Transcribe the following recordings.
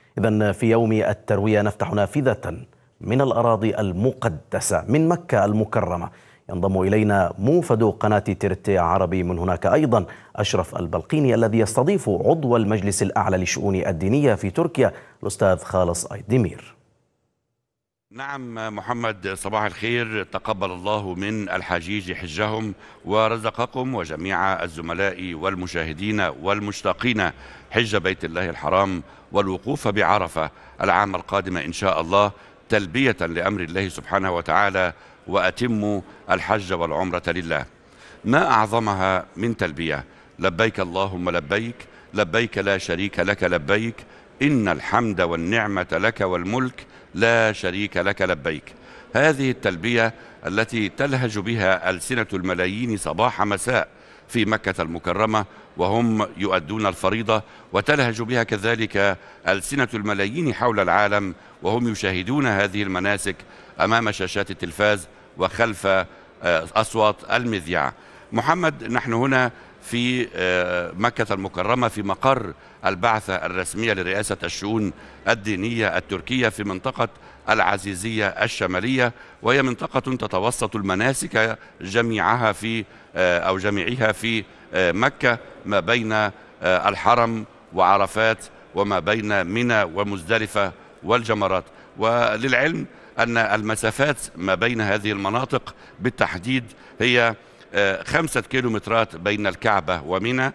إذن في يوم التروية نفتح نافذة من الأراضي المقدسة من مكة المكرمة. ينضم إلينا موفد قناة ترتي عربي من هناك أيضا أشرف البلقيني الذي يستضيف عضو المجلس الأعلى للشؤون الدينية في تركيا الأستاذ خالص أيدمير. نعم محمد، صباح الخير. تقبل الله من الحجيج حجهم ورزقكم وجميع الزملاء والمشاهدين والمشتاقين حج بيت الله الحرام والوقوف بعرفة العام القادم إن شاء الله، تلبية لأمر الله سبحانه وتعالى: وأتموا الحج والعمرة لله. ما أعظمها من تلبية: لبيك اللهم لبيك، لبيك لا شريك لك لبيك، إن الحمد والنعمة لك والملك لا شريك لك لبيك. هذه التلبية التي تلهج بها ألسنة الملايين صباح مساء في مكة المكرمة وهم يؤدون الفريضة، وتلهج بها كذلك ألسنة الملايين حول العالم وهم يشاهدون هذه المناسك أمام شاشات التلفاز وخلف أصوات المذياع. محمد، نحن هنا في مكة المكرمة في مقر البعثة الرسمية لرئاسة الشؤون الدينية التركية في منطقة العزيزية الشمالية، وهي منطقة تتوسط المناسك جميعها في مكة، ما بين الحرم وعرفات وما بين منى ومزدلفة والجمرات. وللعلم أن المسافات ما بين هذه المناطق بالتحديد هي 5 كيلومترات بين الكعبة ومنى،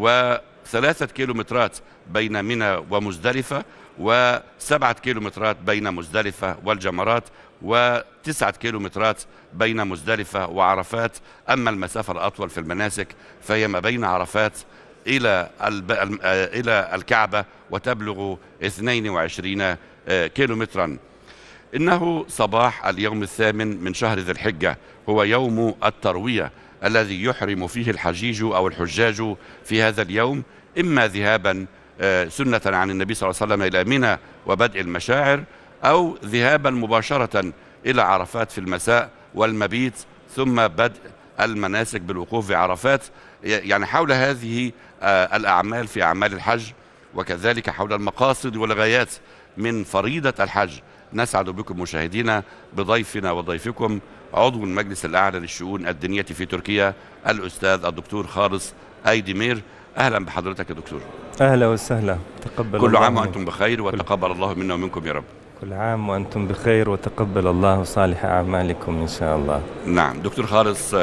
و3 كيلومترات بين منى ومزدلفة، و7 كيلومترات بين مزدلفة والجمرات، و9 كيلومترات بين مزدلفة وعرفات. أما المسافة الأطول في المناسك فهي ما بين عرفات إلى الكعبة وتبلغ 22 كيلومترا. إنه صباح اليوم 8 من شهر ذي الحجة، هو يوم التروية الذي يحرم فيه الحجيج أو الحجاج في هذا اليوم، إما ذهابا سنة عن النبي صلى الله عليه وسلم إلى منى وبدء المشاعر، أو ذهابا مباشرة إلى عرفات في المساء والمبيت، ثم بدء المناسك بالوقوف بعرفات. يعني حول هذه الأعمال في أعمال الحج، وكذلك حول المقاصد والغايات من فريضة الحج، نسعد بكم مشاهدينا بضيفنا وضيفكم عضو المجلس الأعلى للشؤون الدينية في تركيا الأستاذ الدكتور خالص أيدمير. أهلا بحضرتك يا دكتور. أهلا وسهلا، تقبل كل الله عام وأنتم بخير، وتقبل الله منا ومنكم يا رب. كل عام وأنتم بخير، وتقبل الله صالح أعمالكم إن شاء الله. نعم دكتور خالص،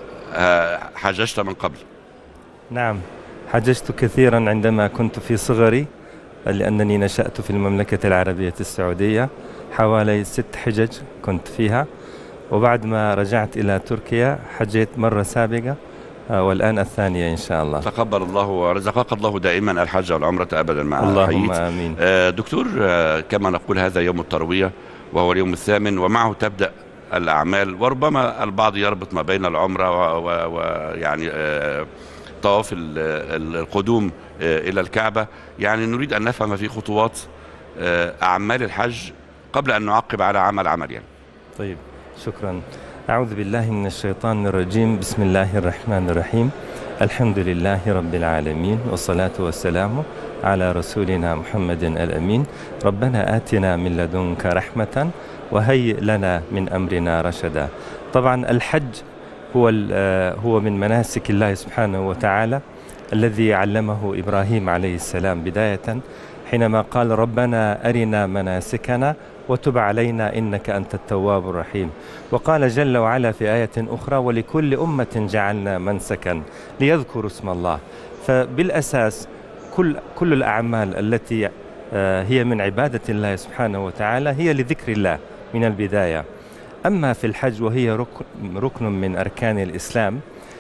حججت من قبل؟ نعم، حججت كثيرا عندما كنت في صغري، لأنني نشأت في المملكة العربية السعودية، حوالي 6 حجج كنت فيها، وبعد ما رجعت إلى تركيا حجيت مرة سابقة، والآن الثانية إن شاء الله. تقبل الله ورزقك الله دائما الحج والعمرة أبدا مع اللهم آمين. دكتور، كما نقول هذا يوم التروية وهو اليوم 8 ومعه تبدأ الأعمال، وربما البعض يربط ما بين العمرة ويعني طواف القدوم إلى الكعبة. يعني نريد أن نفهم في خطوات أعمال الحج قبل أن نعقب على عمل يعني. طيب، شكرا. أعوذ بالله من الشيطان الرجيم. بسم الله الرحمن الرحيم. الحمد لله رب العالمين، والصلاة والسلام على رسولنا محمد الأمين. ربنا آتنا من لدنك رحمة وهيئ لنا من أمرنا رشدا. طبعا الحج هو من مناسك الله سبحانه وتعالى الذي علمه إبراهيم عليه السلام بداية، حينما قال: ربنا أرنا مناسكنا وتب علينا إنك أنت التواب الرحيم. وقال جل وعلا في آية أخرى: ولكل أمة جعلنا منسكا ليذكروا اسم الله. فبالأساس كل الأعمال التي هي من عبادة الله سبحانه وتعالى هي لذكر الله من البداية. أما في الحج وهي ركن من أركان الإسلام،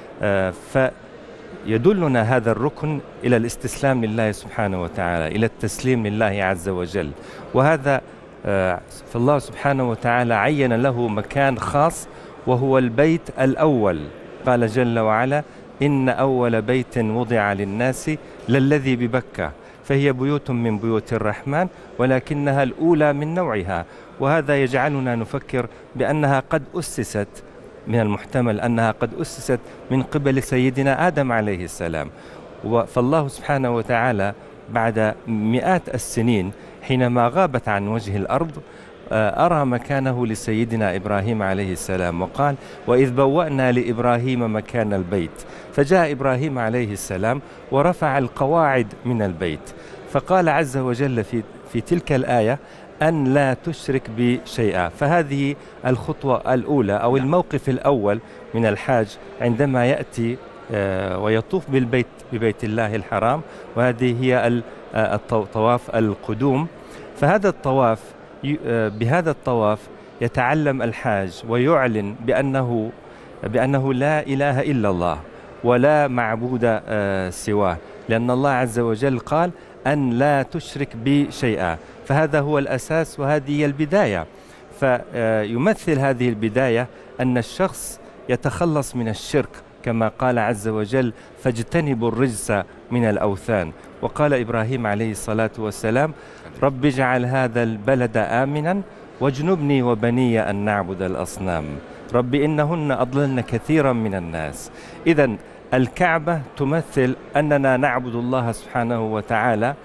فيدلنا هذا الركن إلى الاستسلام لله سبحانه وتعالى، إلى التسليم لله عز وجل. وهذا فالله سبحانه وتعالى عين له مكان خاص وهو البيت الأول. قال جل وعلا: إن أول بيت وضع للناس للذي ببكة، فهي بيوت من بيوت الرحمن ولكنها الأولى من نوعها. وهذا يجعلنا نفكر بأنها قد أسست، من المحتمل أنها قد أسست من قبل سيدنا آدم عليه السلام. فالله سبحانه وتعالى بعد مئات السنين حينما غابت عن وجه الأرض أرى مكانه لسيدنا إبراهيم عليه السلام، وقال: وإذ بوأنا لإبراهيم مكان البيت. فجاء إبراهيم عليه السلام ورفع القواعد من البيت، فقال عز وجل في تلك الآية: أن لا تشرك بي شيئا. فهذه الخطوة الأولى أو الموقف الأول من الحاج عندما يأتي ويطوف ببيت الله الحرام، وهذه هي طواف القدوم. فهذا الطواف بهذا الطواف يتعلم الحاج ويعلن بأنه لا إله إلا الله ولا معبود سواه، لأن الله عز وجل قال: أن لا تشرك بي شيئا. فهذا هو الأساس وهذه هي البداية. فيمثل هذه البداية أن الشخص يتخلص من الشرك، كما قال عز وجل: فاجتنبوا الرجس من الأوثان. وقال إبراهيم عليه الصلاة والسلام: رب اجعل هذا البلد آمنا واجنبني وبني أن نعبد الأصنام رب إنهن أضللن كثيرا من الناس. إذن الكعبة تمثل أننا نعبد الله سبحانه وتعالى.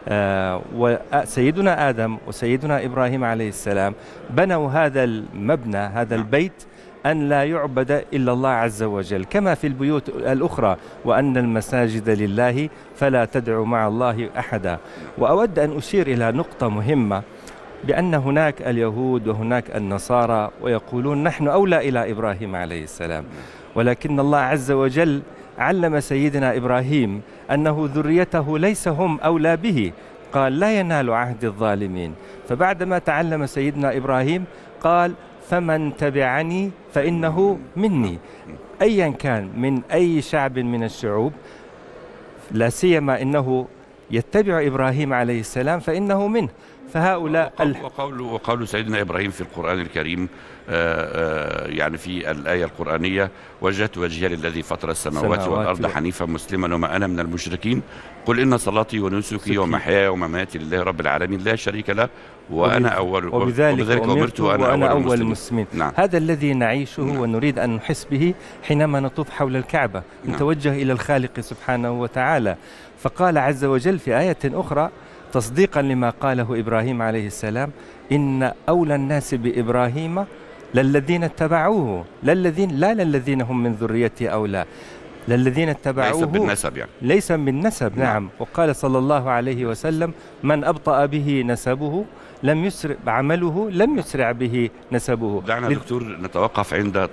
وسيدنا آدم وسيدنا إبراهيم عليه السلام بنوا هذا المبنى، هذا البيت، أن لا يعبد إلا الله عز وجل، كما في البيوت الأخرى: وأن المساجد لله فلا تدعوا مع الله أحدا. وأود أن أشير إلى نقطة مهمة، بأن هناك اليهود وهناك النصارى ويقولون: نحن أولى إلى إبراهيم عليه السلام، ولكن الله عز وجل علم سيدنا إبراهيم أنه ذريته ليس هم أولى به، قال: لا ينال عهد الظالمين. فبعدما تعلم سيدنا إبراهيم قال: فمن تبعني فإنه مني. أيا كان من أي شعب من الشعوب، لا سيما إنه يتبع إبراهيم عليه السلام فإنه منه. فهؤلاء وقول سيدنا إبراهيم في القرآن الكريم يعني في الآية القرآنية: وجهت وجهي للذي فطر السماوات والأرض حنيفا مسلما وما أنا من المشركين قل إن صلاتي ونسكي ومحياي ومماتي لله رب العالمين لا شريك له وبذلك أمرت وأنا أول المسلمين. نعم. هذا الذي نعيشه ونريد أن نحس به حينما نطوف حول الكعبة، نتوجه إلى الخالق سبحانه وتعالى. فقال عز وجل في آية أخرى تصديقا لما قاله إبراهيم عليه السلام: إن أولى الناس بإبراهيم للذين اتبعوه لا للذين هم من ذريته أولى، للذين اتبعوه ليس بالنسب يعني. ليس بالنسب. نعم. وقال صلى الله عليه وسلم: من أبطأ به نسبه لم يسرع عمله لم يسرع به نسبه. دعنا دكتور نتوقف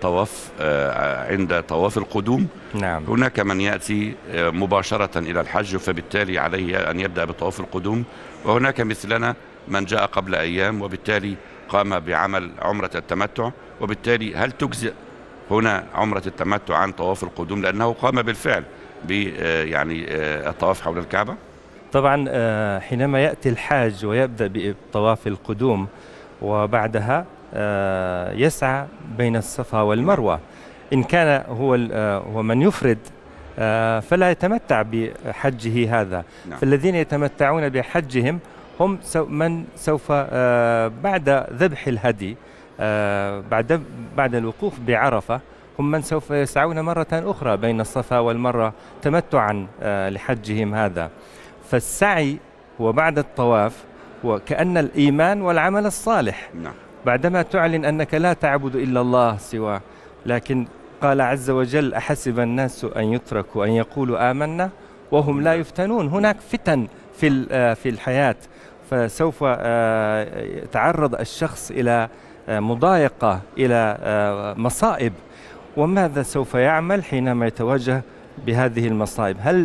عند طواف القدوم. نعم. هناك من يأتي مباشرة إلى الحج فبالتالي عليه أن يبدأ بطواف القدوم، وهناك مثلنا من جاء قبل أيام وبالتالي قام بعمل عمرة التمتع. وبالتالي هل تجزئ هنا عمرة التمتع عن طواف القدوم لأنه قام بالفعل يعني الطواف حول الكعبة؟ طبعا حينما يأتي الحاج ويبدأ بطواف القدوم وبعدها يسعى بين الصفا والمروة، إن كان هو من يفرد فلا يتمتع بحجه هذا. نعم. فالذين يتمتعون بحجهم هم من سوف بعد ذبح الهدي بعد الوقوف بعرفة هم من سوف يسعون مرة أخرى بين الصفا والمروة تمتعا لحجهم هذا. فالسعي هو بعد الطواف وكأن الإيمان والعمل الصالح. نعم. بعدما تعلن أنك لا تعبد إلا الله سواه، لكن قال عز وجل: أحسب الناس أن يتركوا أن يقولوا آمنا وهم لا يفتنون. هناك فتن في الحياة، فسوف يتعرض الشخص إلى مضايقة، إلى مصائب. وماذا سوف يعمل حينما يتواجه بهذه المصائب؟ هل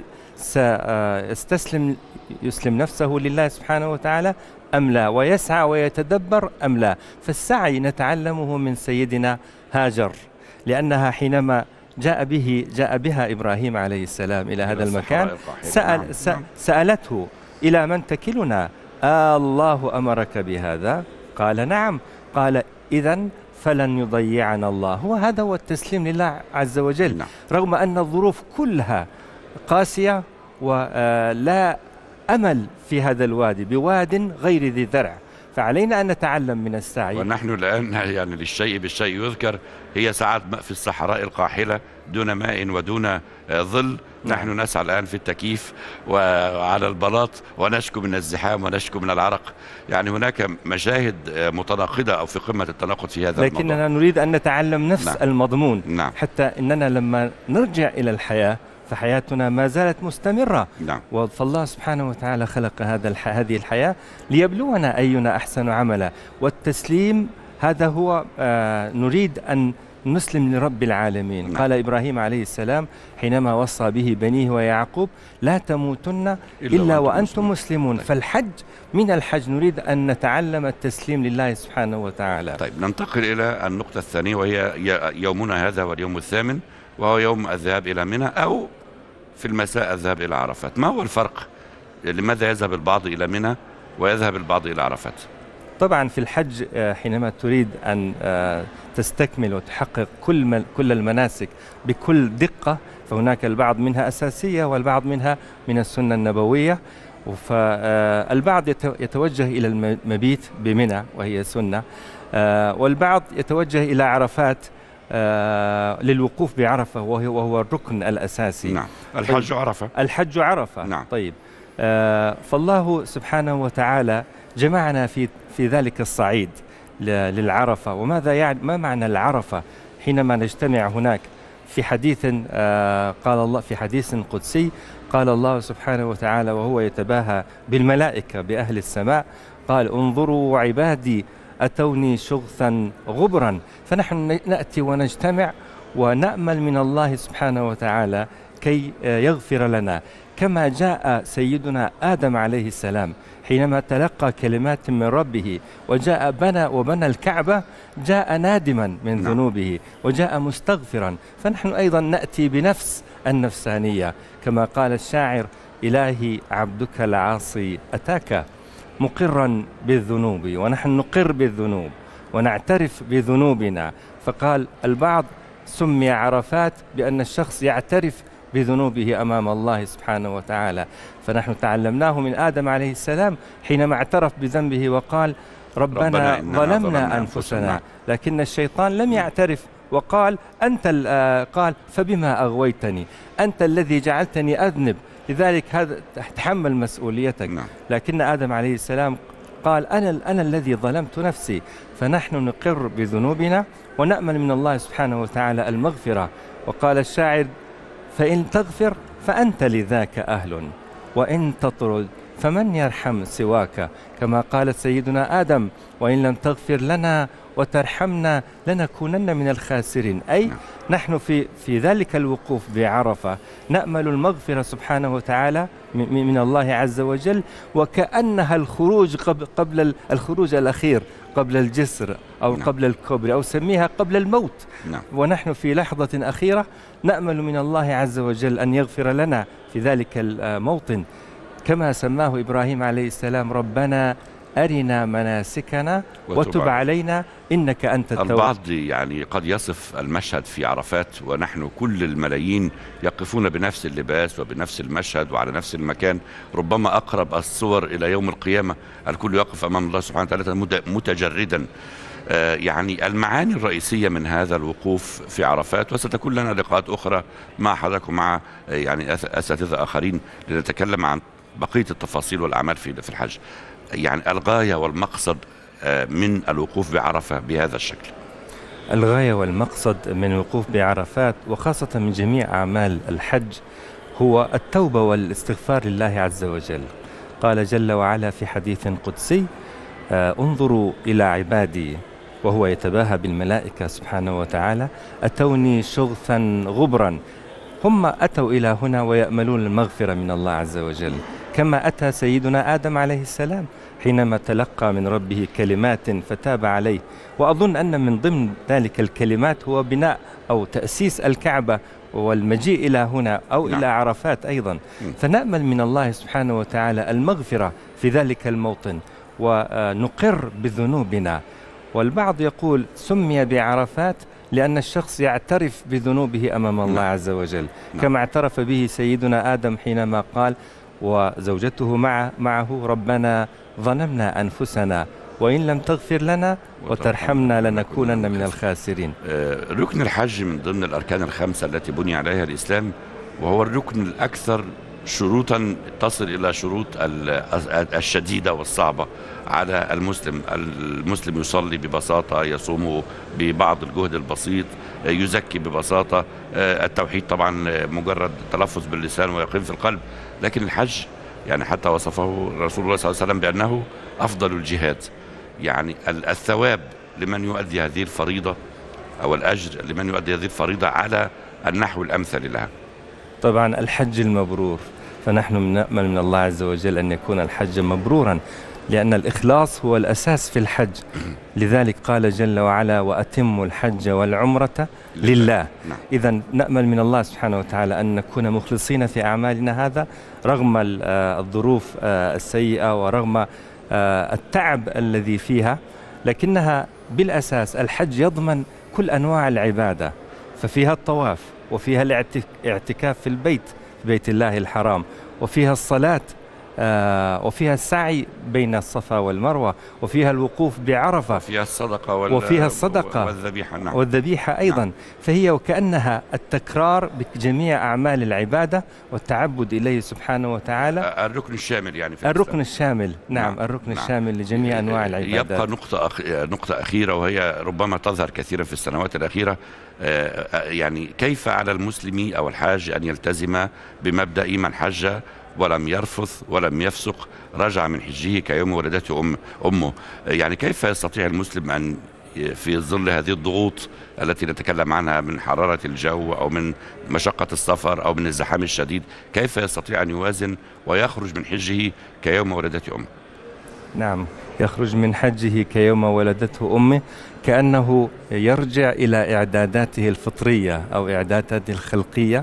يسلم نفسه لله سبحانه وتعالى أم لا، ويسعى ويتدبر أم لا؟ فالسعي نتعلمه من سيدنا هاجر، لأنها حينما جاء بها إبراهيم عليه السلام إلى هذا المكان سألته: إلى من تكلنا؟ الله أمرك بهذا؟ قال: نعم. قال: إذن فلن يضيعنا الله. هذا هو التسليم لله عز وجل. نعم. رغم أن الظروف كلها قاسية ولا أمل في هذا الوادي، بواد غير ذي ذرع، فعلينا أن نتعلم من السعي. ونحن الآن يعني للشيء بالشيء يذكر، هي ساعات في الصحراء القاحلة دون ماء ودون ظل، نحن نسعى الآن في التكييف وعلى البلاط ونشكو من الزحام ونشكو من العرق. يعني هناك مشاهد متناقضة أو في قمة التناقض في هذا الموضوع. لكننا نريد أن نتعلم نفس المضمون، حتى إننا لما نرجع إلى الحياة فحياتنا ما زالت مستمرة. فالله سبحانه وتعالى خلق هذه الحياة ليبلونا أينا أحسن عملا، والتسليم هذا هو نريد أن نسلم لرب العالمين. قال إبراهيم عليه السلام حينما وصى به بنيه ويعقوب: لا تموتن إلا وأنتم مسلمون. فالحج من الحج نريد أن نتعلم التسليم لله سبحانه وتعالى. طيب، ننتقل إلى النقطة الثانية، وهي يومنا هذا واليوم الثامن، وهو يوم الذهاب إلى منى، أو في المساء الذهاب إلى عرفات. ما هو الفرق؟ لماذا يذهب البعض إلى منى ويذهب البعض إلى عرفات؟ طبعا في الحج حينما تريد أن تستكمل وتحقق كل المناسك بكل دقة، فهناك البعض منها أساسية والبعض منها من السنة النبوية. فالبعض يتوجه إلى المبيت بمنى وهي سنة، والبعض يتوجه إلى عرفات للوقوف بعرفة وهو الركن الأساسي. الحج عرفة. الحج عرفة. طيب، فالله سبحانه وتعالى جمعنا في ذلك الصعيد للعرفة. وماذا يعني ما معنى العرفة حينما نجتمع هناك؟ في حديث قال الله، في حديث قدسي قال الله سبحانه وتعالى وهو يتباهى بالملائكة بأهل السماء، قال: انظروا عبادي أتوني شغثا غبرا. فنحن نأتي ونجتمع ونأمل من الله سبحانه وتعالى كي يغفر لنا، كما جاء سيدنا آدم عليه السلام حينما تلقى كلمات من ربه وجاء وبنى الكعبة، جاء نادما من ذنوبه وجاء مستغفرا. فنحن أيضا نأتي بنفس النفسانية، كما قال الشاعر: إلهي عبدك العاصي أتاك مقرا بالذنوب. ونحن نقر بالذنوب ونعترف بذنوبنا. فقال البعض سمي عرفات بأن الشخص يعترف بذنوبه أمام الله سبحانه وتعالى. فنحن تعلمناه من آدم عليه السلام حينما اعترف بذنبه وقال: ربنا ظلمنا أنفسنا. لكن الشيطان لم يعترف وقال: قال: فبما أغويتني، أنت الذي جعلتني أذنب، لذلك هذا تحمل مسؤوليتك. لكن آدم عليه السلام قال: أنا الذي ظلمت نفسي. فنحن نقر بذنوبنا ونأمل من الله سبحانه وتعالى المغفرة. وقال الشاعر: فإن تغفر فأنت لذاك أهل، وإن تطرد فمن يرحم سواك. كما قال سيدنا آدم: وإن لم تغفر لنا وترحمنا لنكونن من الخاسرين. أي نحن في ذلك الوقوف بعرفة نأمل المغفرة سبحانه وتعالى من الله عز وجل، وكأنها الخروج قبل الخروج الأخير، قبل الجسر أو قبل الكبر، أو سميها قبل الموت. ونحن في لحظة أخيرة نأمل من الله عز وجل أن يغفر لنا في ذلك الموطن، كما سماه إبراهيم عليه السلام: ربنا أرنا مناسكنا وتب علينا إنك أنت التواب. البعض يعني قد يصف المشهد في عرفات ونحن كل الملايين يقفون بنفس اللباس وبنفس المشهد وعلى نفس المكان، ربما أقرب الصور إلى يوم القيامة، الكل يقف أمام الله سبحانه وتعالى متجردا. يعني المعاني الرئيسية من هذا الوقوف في عرفات، وستكون لنا لقاءات أخرى مع حضرتك ومع يعني أساتذة آخرين لنتكلم عن بقية التفاصيل والأعمال في الحج. يعني الغاية والمقصد من الوقوف بعرفة بهذا الشكل. الغاية والمقصد من الوقوف بعرفات وخاصة من جميع أعمال الحج هو التوبة والاستغفار لله عز وجل. قال جل وعلا في حديث قدسي: انظروا إلى عبادي، وهو يتباهى بالملائكة سبحانه وتعالى: أتوني شغثا غبرا. هم أتوا إلى هنا ويأملون المغفرة من الله عز وجل، كما أتى سيدنا آدم عليه السلام حينما تلقى من ربه كلمات فتاب عليه. وأظن أن من ضمن ذلك الكلمات هو بناء أو تأسيس الكعبة والمجيء إلى هنا أو إلى عرفات أيضا. فنأمل من الله سبحانه وتعالى المغفرة في ذلك الموطن ونقر بذنوبنا. والبعض يقول سمي بعرفات لأن الشخص يعترف بذنوبه أمام الله عز وجل، كما اعترف به سيدنا آدم حينما قال وزوجته معه: ربنا ظلمنا أنفسنا وإن لم تغفر لنا وترحمنا لنكونن من الخاسرين. ركن الحج من ضمن الأركان الخمسة التي بني عليها الإسلام، وهو الركن الأكثر شروطا تصل إلى شروط الشديدة والصعبة على المسلم. المسلم يصلي ببساطة، يصوم ببعض الجهد البسيط، يزكي ببساطة. التوحيد طبعا مجرد تلفظ باللسان ويقين في القلب. لكن الحج يعني حتى وصفه رسول الله صلى الله عليه وسلم بأنه أفضل الجهاد. يعني الثواب لمن يؤدي هذه الفريضة، أو الأجر لمن يؤدي هذه الفريضة على النحو الأمثل لها. طبعا الحج المبرور، فنحن نأمل من الله عز وجل أن يكون الحج مبرورا، لأن الإخلاص هو الأساس في الحج. لذلك قال جل وعلا: وأتموا الحج والعمرة لله. إذن نأمل من الله سبحانه وتعالى أن نكون مخلصين في أعمالنا هذا رغم الظروف السيئة ورغم التعب الذي فيها، لكنها بالأساس الحج يضمن كل أنواع العبادة، ففيها الطواف، وفيها الاعتكاف في البيت، في بيت الله الحرام، وفيها الصلاة، وفيها السعي بين الصفا والمروة، وفيها الوقوف بعرفة، فيها الصدقة وفيها الصدقة والذبيحة. والذبيحة أيضا. فهي وكأنها التكرار بجميع أعمال العبادة والتعبد إليه سبحانه وتعالى. الركن الشامل يعني في الركن الشامل. نعم الركن الشامل لجميع أنواع العبادات. يبقى نقطة أخيرة، وهي ربما تظهر كثيرا في السنوات الأخيرة. يعني كيف على المسلم أو الحاج أن يلتزم بمبدأ من حج ولم يرفث ولم يفسق رجع من حجه كيوم ولدته أمه؟ يعني كيف يستطيع المسلم أن في ظل هذه الضغوط التي نتكلم عنها من حرارة الجو أو من مشقة السفر أو من الزحام الشديد، كيف يستطيع أن يوازن ويخرج من حجه كيوم ولدته أمه؟ نعم، يخرج من حجه كيوم ولدته أمه، كأنه يرجع إلى إعداداته الفطرية أو إعداداته الخلقية.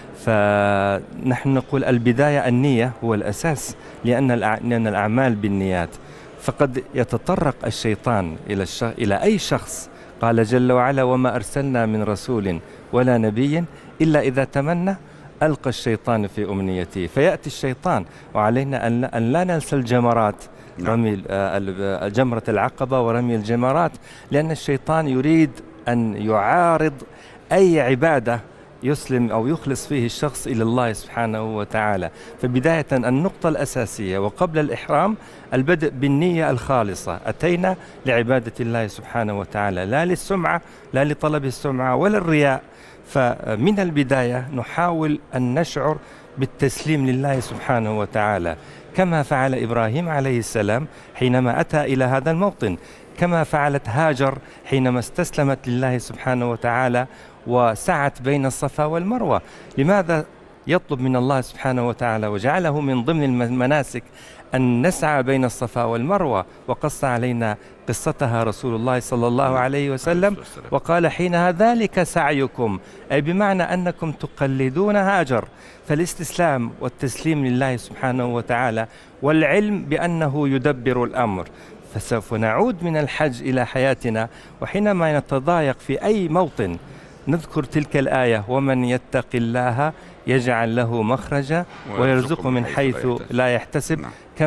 فنحن نقول البداية النية هو الأساس، لأن الأعمال بالنيات. فقد يتطرق الشيطان إلى أي شخص. قال جل وعلا: وما أرسلنا من رسول ولا نبي إلا إذا تمنى ألقى الشيطان في أمنيته. فيأتي الشيطان، وعلينا أن لا ننسى الجمرات، رمي جمرة العقبة ورمي الجمرات، لأن الشيطان يريد أن يعارض أي عبادة يسلم أو يخلص فيه الشخص إلى الله سبحانه وتعالى. فبداية النقطة الأساسية وقبل الإحرام البدء بالنية الخالصة. أتينا لعبادة الله سبحانه وتعالى، لا للسمعة، لا لطلب السمعة ولا الرياء. فمن البداية نحاول أن نشعر بالتسليم لله سبحانه وتعالى، كما فعل إبراهيم عليه السلام حينما أتى إلى هذا الموطن، كما فعلت هاجر حينما استسلمت لله سبحانه وتعالى وسعت بين الصفا والمروة. لماذا يطلب من الله سبحانه وتعالى وجعله من ضمن المناسك أن نسعى بين الصفا والمروة؟ وقص علينا قصتها رسول الله صلى الله عليه وسلم، وقال حينها: ذلك سعيكم، أي بمعنى أنكم تقلدون هاجر. فالاستسلام والتسليم لله سبحانه وتعالى والعلم بأنه يدبر الأمر. فسوف نعود من الحج إلى حياتنا، وحينما نتضايق في أي موطن نذكر تلك الآية: ومن يتق الله يجعل له مخرجا ويرزقه من حيث لا يحتسب،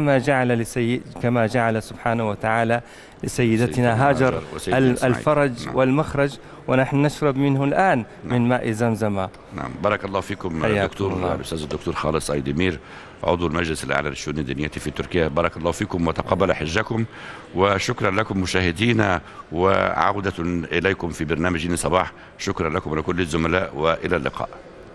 كما جعل سبحانه وتعالى لسيدتنا هاجر الفرج والمخرج، ونحن نشرب منه الآن من ماء زمزم. نعم، بارك الله فيكم دكتور الأستاذ الدكتور خالص أيدمير، عضو المجلس الأعلى للشؤون الدينية في تركيا. بارك الله فيكم وتقبل حجكم، وشكرا لكم مشاهدينا، وعودة إليكم في برنامج صباح. شكرا لكم ولكل الزملاء، وإلى اللقاء.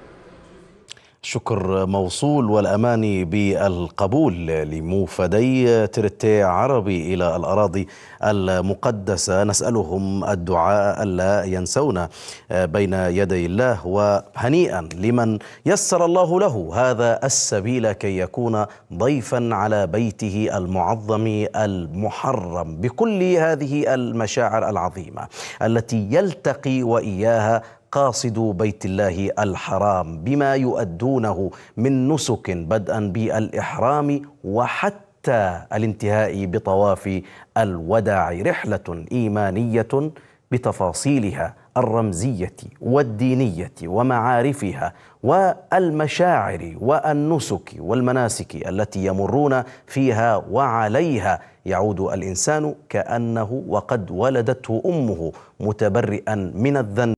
شكر موصول والأمان بالقبول لموفدي ترتي عربي إلى الأراضي المقدسة. نسألهم الدعاء ألا ينسونا بين يدي الله، وهنيئا لمن يسر الله له هذا السبيل كي يكون ضيفا على بيته المعظم المحرم بكل هذه المشاعر العظيمة التي يلتقي وإياها قاصد بيت الله الحرام بما يؤدونه من نسك، بدءا بالإحرام وحتى الانتهاء بطواف الوداع. رحلة إيمانية بتفاصيلها الرمزية والدينية ومعارفها والمشاعر والنسك والمناسك التي يمرون فيها وعليها. يعود الإنسان كأنه وقد ولدته أمه متبرئا من الذنب